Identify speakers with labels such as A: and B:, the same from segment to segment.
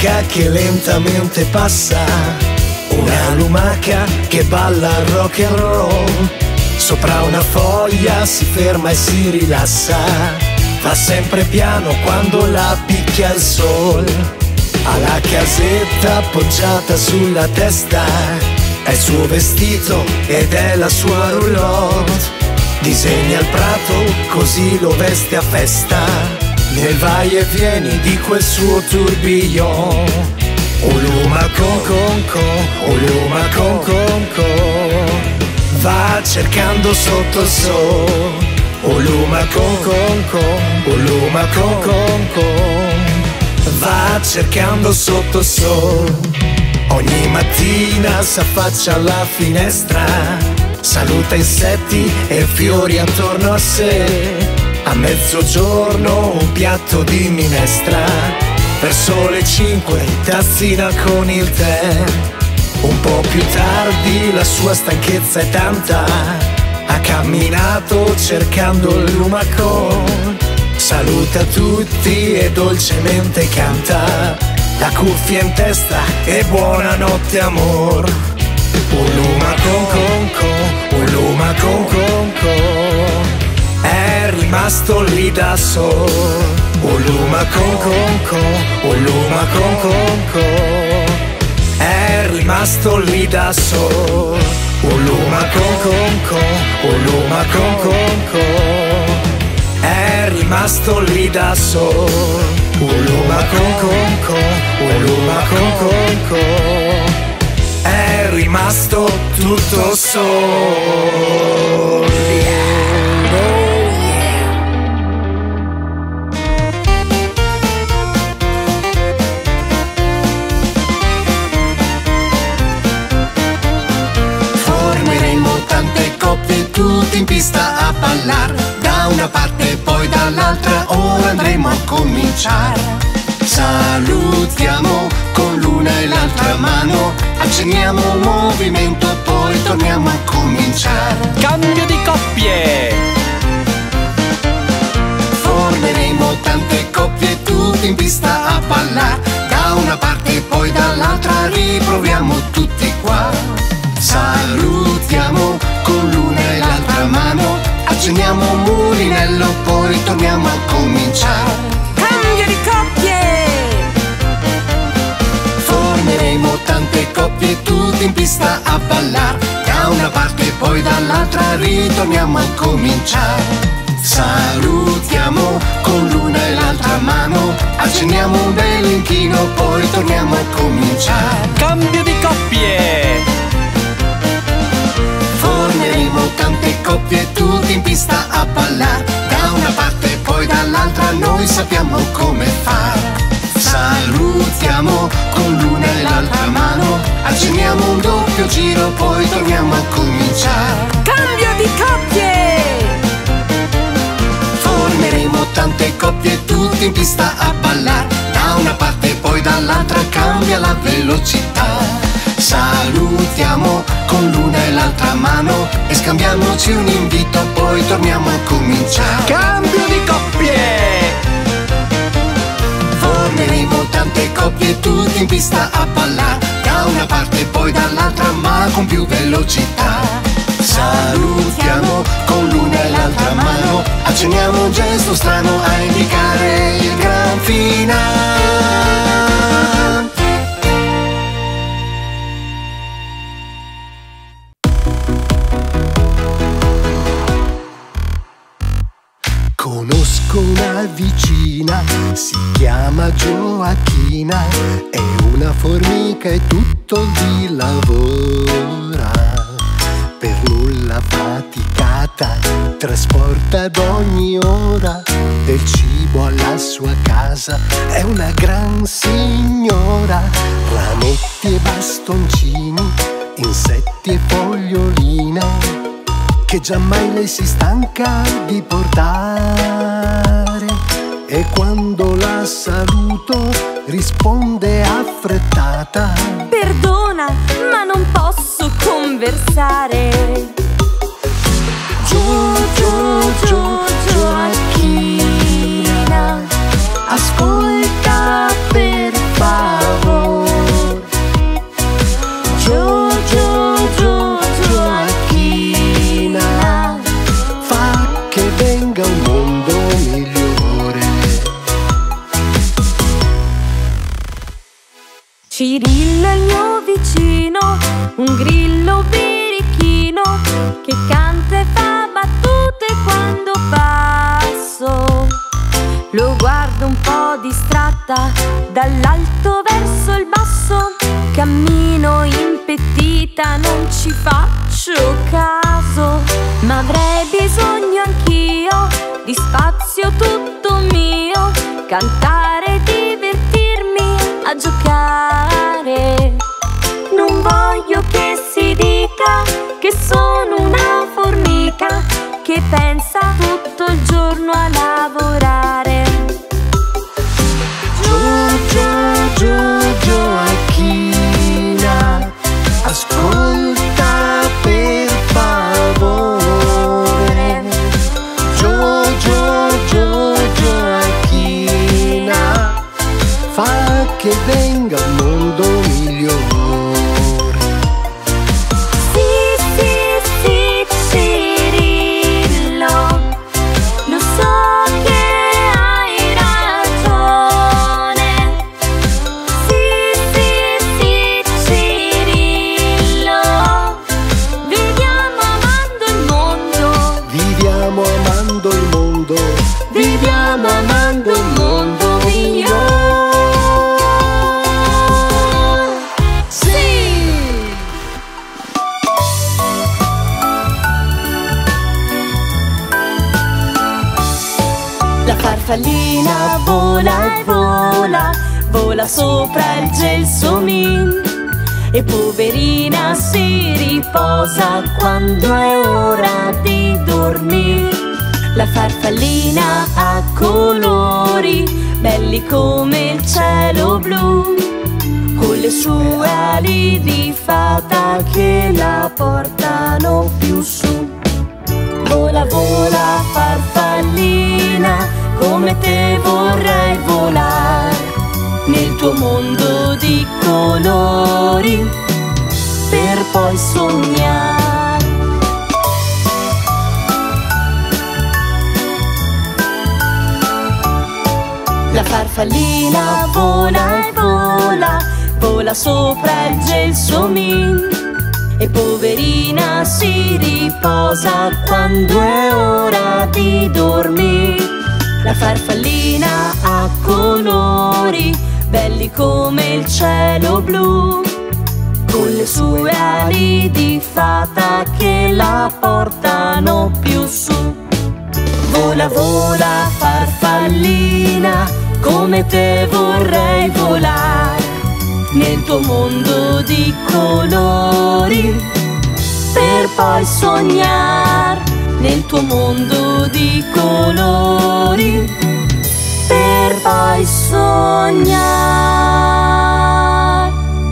A: barca che lentamente passa, una lumaca che balla rock and roll. Sopra una foglia si ferma e si rilassa, va sempre piano quando la picchia il sol. Ha la casetta appoggiata sulla testa, è il suo vestito ed è la sua roulotte. Disegna il prato così lo veste a festa, nel vai e vieni di quel suo tourbillon. Uluma con, va cercando sotto il sole. Uluma con, va cercando sotto il sole. Ogni mattina s'affaccia alla finestra, saluta insetti e fiori attorno a sé. A mezzogiorno un piatto di minestra, verso le 5 tazzina con il tè. Un po' più tardi la sua stanchezza è tanta, ha camminato cercando il lumacon. Saluta tutti e dolcemente canta, la cuffia in testa e buonanotte amor. Uluma con, è rimasto lì da solo. Uluma con, è rimasto lì da solo. Uluma con, è rimasto lì da solo. Uluma con, è rimasto tutto solo.
B: Formeremo tante coppie tutte in pista a ballar, da una parte e poi dall'altra ora andremo a cominciare. Salutiamo con l'una e l'altra mano, accenniamo un movimento e poi torniamo a cominciare.
C: Cambio di coppie!
B: Formeremo tante coppie tutte in pista a ballar, da una parte e poi dall'altra riproviamo tutti qua. Salutiamo con l'una e l'altra mano, accenniamo un mulinello, poi torniamo a cominciare.
D: Cambio di coppie!
B: Formeremo tante coppie tutte in pista a ballar, da una parte e poi dall'altra ritorniamo a cominciare. Salutiamo con l'una e l'altra mano, accenniamo un bel inchino, poi torniamo a cominciare.
C: Cambio di coppie!
B: Formeremo tante coppie tutte in pista a ballar, da una parte e poi dall'altra noi sappiamo come fare. Salutiamo con l'una e l'altra mano, accenniamo un doppio giro, poi torniamo a cominciare.
D: Cambio di coppie!
B: Formeremo tante coppie tutte in pista a ballar, da una parte e poi dall'altra cambia la velocità. Salutiamo con l'una e l'altra mano e scambiamoci un invito, poi torniamo a cominciare.
C: Cambio di coppie!
B: Formeremo tante coppie tutte in pista a ballar, da una parte e poi dall'altra ma con più velocità. Salutiamo con l'una e l'altra mano, accenniamo un gesto strano a indicare il gran finale.
A: Conosco una vicina, si chiama Gioachina, è una formica e tutto il dì lavora. Per nulla faticata, trasporta ad ogni ora del cibo alla sua casa, è una gran signora. Rametti e bastoncini, insetti e foglioline, che giammai lei si stanca di portare. E quando la saluto risponde affrettata:
D: Perdona, ma non posso conversare.
A: Gioachina, ascolta per favore.
D: grillo è il mio vicino, un grillo birichino che canta e fa battute quando passo. Lo guardo un po' distratta, dall'alto verso il basso. Cammino impettita, non ci faccio caso. Ma avrei bisogno anch'io di spazio tutto mio, cantare e divertirmi a giocare. Non voglio che si dica che sono una formica che pensa tutto il giorno a lavorare.
B: Gioachina, ascolta per favore. Gioachina, fa che venga un mondo migliore.
D: Sì, Cirillo, lo so che hai ragione. Sì, Cirillo, viviamo amando il mondo.
B: Viviamo amando il mondo.
D: Viviamo amando il mondo migliore. La farfallina vola e vola, vola sopra il gelsomino, e poverina si riposa quando è ora di dormire. La farfallina ha colori belli come il cielo blu, con le sue ali di fata che la portano più su. Vola, vola farfallina, come te vorrei volare, nel tuo mondo di colori, per poi sognare. La farfallina vola e vola, vola sopra il gelsomino, e poverina si riposa quando è ora di dormire. La farfallina ha colori belli come il cielo blu, con le sue ali di fata che la portano più su. Vola, vola farfallina, come te vorrei volare, nel tuo mondo di colori, per poi sognare. Nel tuo mondo di colori, per poi sognare.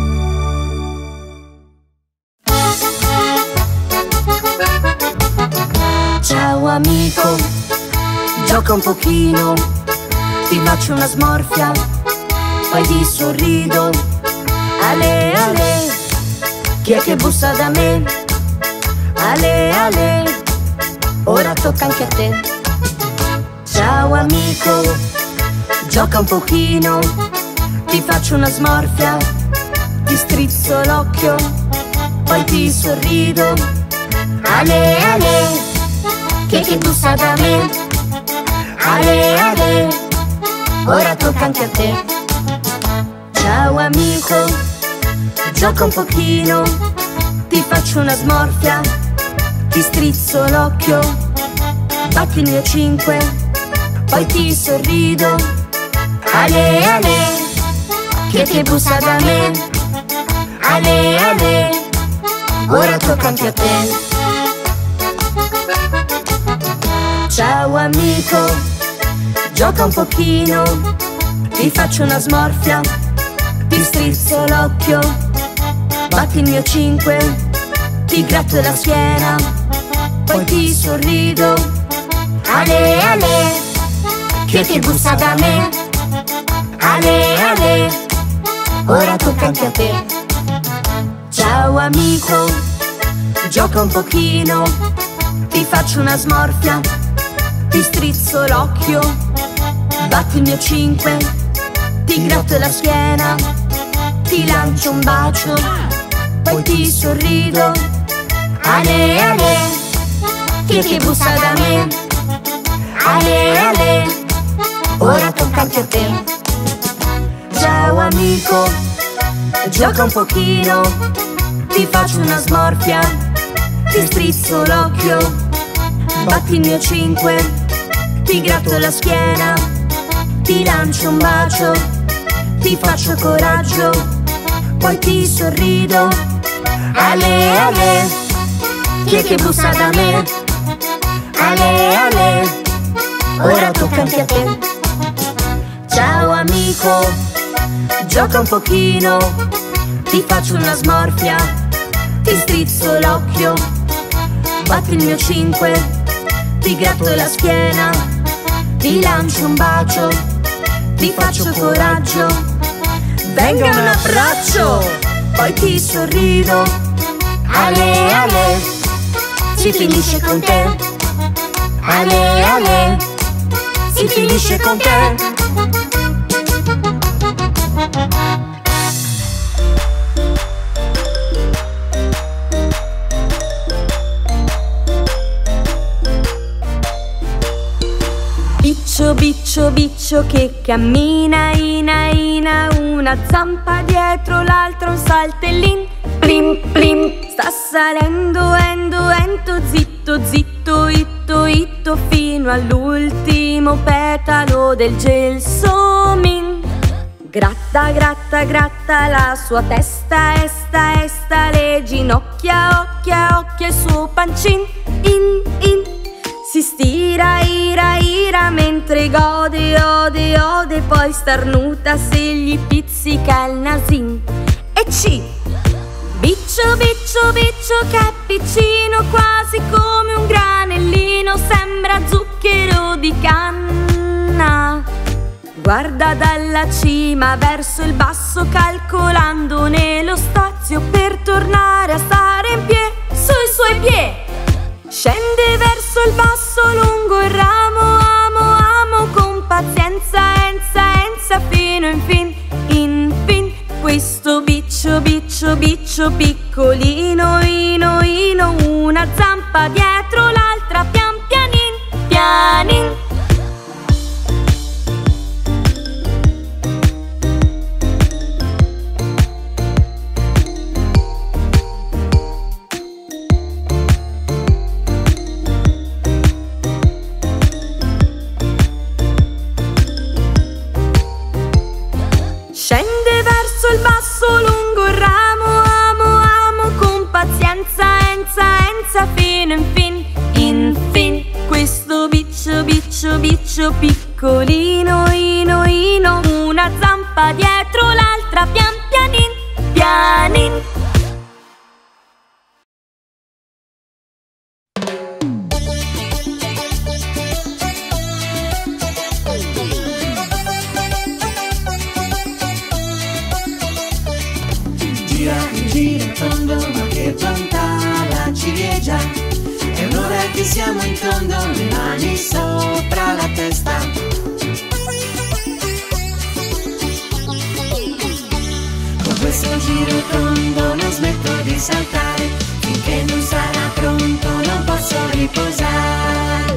D: Ciao amico, gioca un pochino, ti faccio una smorfia, poi ti sorrido. Ale, ale, chi è che bussa da me? Ale, ale, ora tocca anche a te. Ciao amico, gioca un pochino, ti faccio una smorfia, ti strizzo l'occhio, poi ti sorrido. Ale, ale, chi è che bussa da me? Ale, ale, ora tocca anche a te. Ciao amico, gioca un pochino, ti faccio una smorfia, ti strizzo l'occhio, batti il mio 5, poi ti sorrido. Ale, ale, chi è che bussa da me? Ale, ale, ora tocca anche a te. Ciao amico, gioca un pochino, ti faccio una smorfia, ti strizzo l'occhio, batti il mio 5, ti gratto la schiena, poi ti sorrido. Ale, ale, chi è che bussa da me? Ale, ale, ora tocca anche a te. Ciao amico, gioca un pochino, ti faccio una smorfia, ti strizzo l'occhio, batti il mio 5, ti gratto la schiena, ti lancio un bacio, poi ti sorrido. Ale, ale, chi bussa da me? Ale, ale, ora tocca anche a te. Ciao amico, gioca un pochino, ti faccio una smorfia, ti strizzo l'occhio, batti il mio 5, ti gratto la schiena, ti lancio un bacio, ti faccio coraggio, poi ti sorrido. Ale, ale, chi è che bussa da me? Ale, ale, ora tocca anche a te. Ciao amico, gioca un pochino, ti faccio una smorfia, ti strizzo l'occhio, batti il mio 5, ti gratto la schiena, ti lancio un bacio, ti faccio coraggio, venga un abbraccio, poi ti sorrido. Ale, ale, si finisce con te. Ale, ale, si finisce con te. Biccio, biccio, biccio che cammina, ina, ina, una zampa dietro l'altra, un saltellin, plim, plim. Sta salendo, endo, ento, zitto, zitto, itto, itto, fino all'ultimo petalo del gelsomino. Gratta, gratta, gratta la sua testa, esta, esta, le ginocchia, occhia, occhia, il suo pancin, in, in. Si stira, ira, ira, mentre gode, ode, ode, poi starnuta se gli pizzica il nasin. E ci! Biccio, biccio, biccio che è piccino, quasi come un granellino, sembra zucchero di canna. Guarda dalla cima verso il basso, calcolandone lo spazio per tornare a stare in piedi sui suoi piedi. Scende verso il basso lungo il ramo, amo, amo, con pazienza, enza, enza, fino in fin. Questo biccio, biccio, biccio piccolino, ino, ino, una zampa dietro l'altra, pian pianin, pianin. Scende verso il basso lungo il ramo, amo, amo, con pazienza, enza, enza, fino in fin. Questo biccio, biccio, biccio piccolino, ino, ino, una zampa dietro l'altra, pian pianin, pianin.
B: È un'ora che siamo in tondo, le mani sopra la testa. Con questo giro tondo non smetto di saltare, finché non sarà pronto non posso riposare.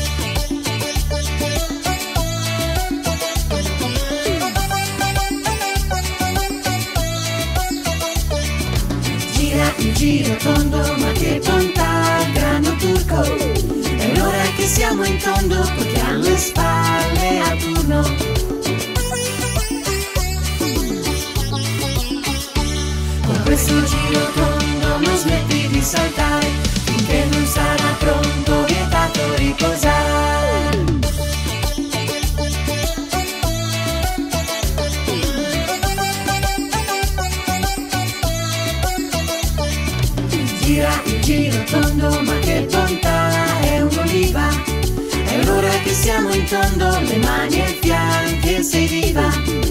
B: Gira il giro tondo, ma che bontà, grano turco. È l'ora che siamo in tondo, portiamo le spalle a turno. Con questo giro tondo non smetti di saltare, finché non sarà pronto, vietato riposare. Gira il giro tondo, ma che bontà, è un'oliva. È l'ora che siamo in tondo, le mani ai fianchi e sei viva.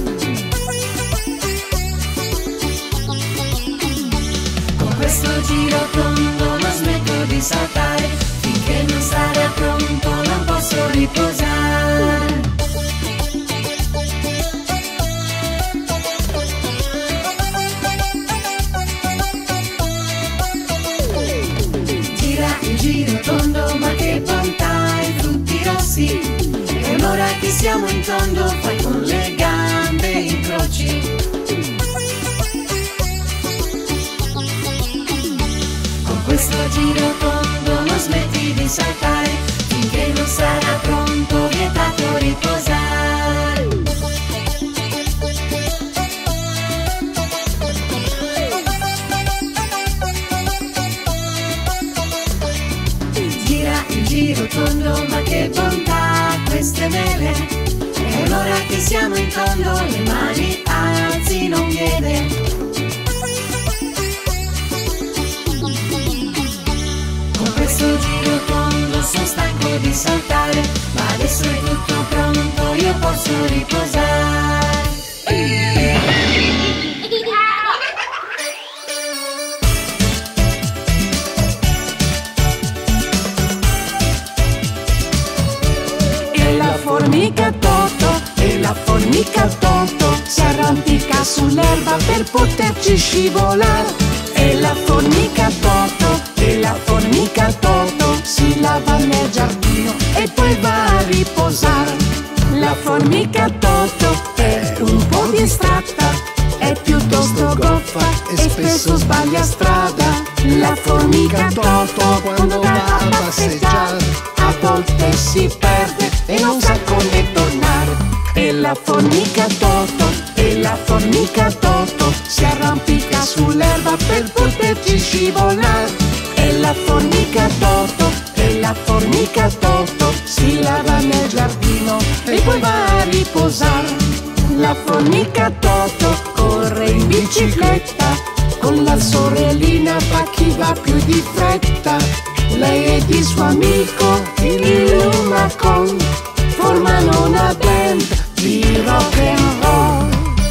B: Con questo giro tondo non smetto di saltare, finché non sarà pronto non posso riposare.
D: sì. E ora che siamo in tondo, fai con le gambe incroci. Con questo giro tondo non smetti di saltare, finché non sarà pronto, vietato riposare. Gira il giro tondo, ma che bontà queste mele. E ora che siamo in tondo, le mani alzino un piede. Con questo giro tondo sono stanco di saltare, ma adesso è tutto pronto, io posso riposare.
B: E la formica Toto, e la formica Toto si arrampica sull'erba per poterci scivolare. E la formica Toto, e la formica Toto si lava nel giardino e poi va a riposare. La formica Toto è un po' distratta, è piuttosto goffa e spesso sbaglia strada. La formica Toto quando va a passeggiare a volte si perde e non sa come tornare. E la formica Toto, e la formica Toto si arrampica sull'erba per poterci scivolare. E la formica Toto, e la formica Toto si lava nel giardino e poi va a riposare. La formica Toto corre in bicicletta, con la sorellina fa chi va più di fretta. Lei ed il suo amico, il lumacon, formano una band di rock and roll.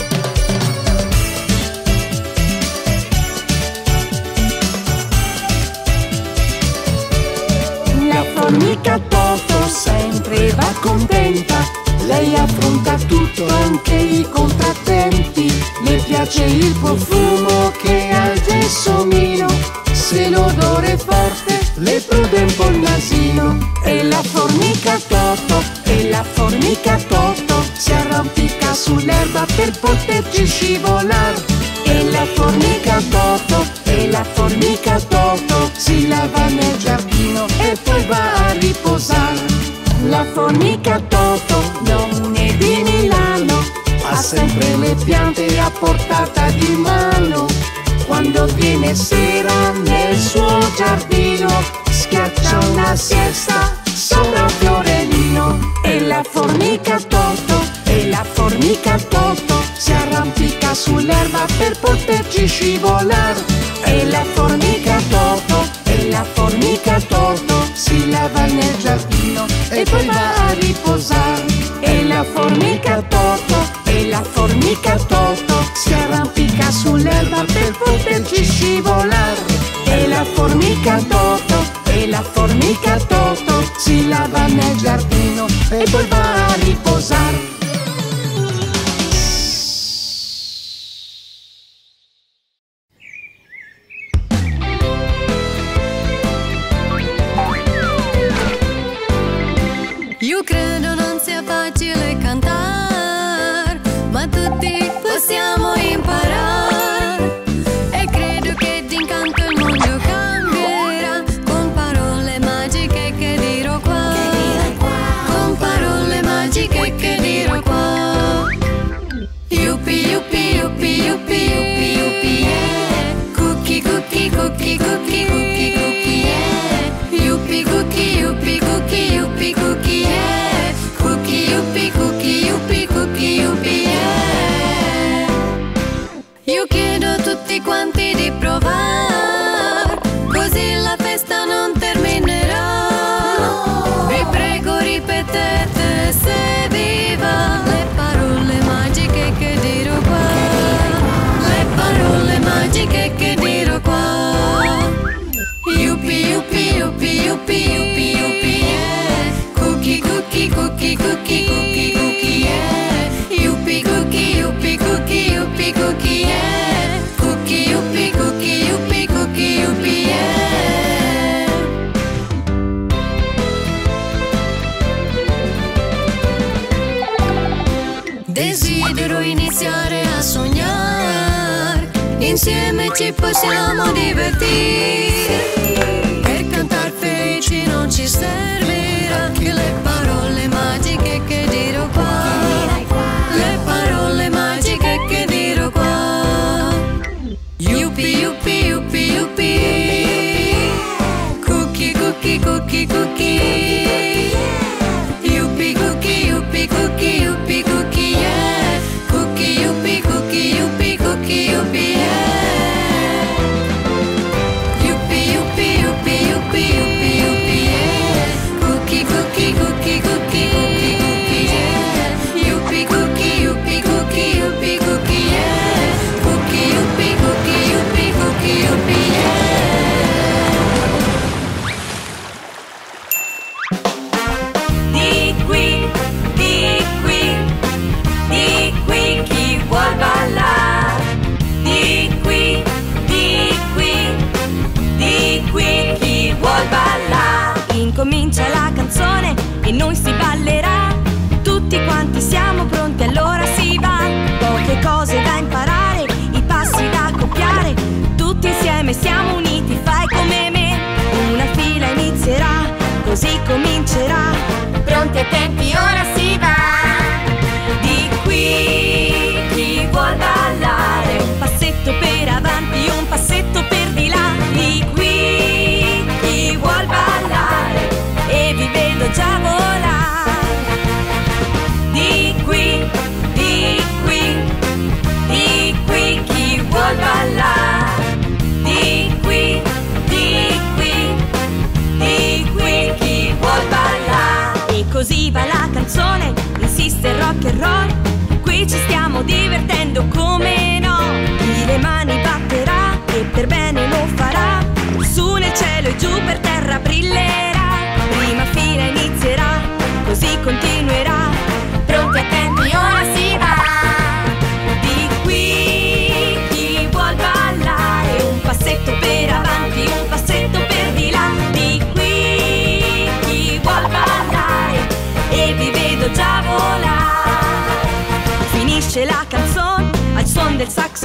B: La formica Toto sempre va contenta, lei affronta tutto, anche i contrattempi. Le piace il profumo che ha il gelsomino, se l'odore è forte le prude un po' il nasino. E la formica Toto, e la formica Toto si arrampica sull'erba per poterci scivolare. E la formica Toto, e la formica Toto si lava nel giardino e poi va a riposare. La formica Toto non è di Milano, ha sempre le piante a portata di mano. Quando viene sera nel suo giardino schiaccia una siesta sopra un fiorellino. E la formica Toto, e la formica Toto si arrampica sull'erba per poterci scivolare. E la formica Toto, e la formica Toto si lava nel giardino e poi va a riposare. E la formica Toto, e la formica Toto si arrampica sull'erba per poterci scivolare. E la formica Toto, e la formica Toto si lava nel giardino e poi va a riposare.
E: Io credo non sia facile cantare, ma tutti possiamo imparare. E credo che d'incanto il mondo cambierà con parole magiche che dirò qua. Con parole magiche che dirò qua. Yuppie, yuppie, yuppie, yuppie, yuppie, yuppie, yeah. Cookie, cookie, cookie, cookie, cookie, cookie, yeah. Yuppie, cookie, yuppie, cookie, yuppie, cookie, yeah. Cookie, yuppie, cookie, yuppie, cookie, yuppie, yeah. Io chiedo a tutti quanti di provare, così la festa non terminerà. Vi prego ripetete se vi va le parole magiche che dirò qua. Le parole magiche che dirò qua. Yuppie, yuppie, yuppie, yuppie, yuppie, yuppie, yeah. Cookie, cookie, cookie, cookie, cookie, cookie, yeah. Yuppie, cookie, yuppie, cookie, yuppie, cookie, yeah. Cookie, yuppie, cookie, yuppie, cookie, yuppie, yeah. ci possiamo divertire. Per cantar felici non ci servirà che le parole magiche che dirò qua. Le parole magiche che dirò qua. Yuppie, yuppie, yuppie, yuppie. Cookie, cookie, cookie, cookie. Yuppie, cookie, yuppie, cookie, yuppie, cookie, yeah. Cookie, yuppie, cookie, yuppie, cookie, yuppie, yeah. Yuppie, yuppie, yuppie, yuppie, yuppie, yuppie, yeah. Cookie, cookie, cookie, cookie, cookie, cookie, yeah. Yuppie, cookie, yuppie, cookie, yuppie, cookie, yeah. Cookie, yuppie, cookie, yuppie, cookie, yuppie, yeah.
D: Di qui, di qui, di qui chi vuol ballare. Di qui, di qui, di qui chi vuol ballare. Incomincia la canzone e noi si ballerà. Tutti quanti siamo pronti, allora si va. Poche cose da imparare, i passi da copiare. Tutti insieme siamo uniti, fai come me. Una fila inizierà, così comincerà. Pronti e attenti, ora si va. Di qui chi vuol ballare. Un passetto per avanti, un passetto per di là. Di qui chi vuol ballare e vi vedo già volare. Di qui, di qui, di qui chi vuol ballare. Di qui, di qui, di qui chi vuol ballare. E così va la canzone, insiste il rock and roll. Qui ci stiamo divertendo, come no. Chi le mani batterà e per bene lo farà. Su nel cielo e giù per terra brillerà. Prima fila inizierà, così continuerà. Pronti, attenti, ora si va. Di qui chi vuol ballare. Un passetto per avanti, un passetto per di là. Di qui chi vuol ballare e vi vedo già volare. Finisce la canzone al suon del saxofono.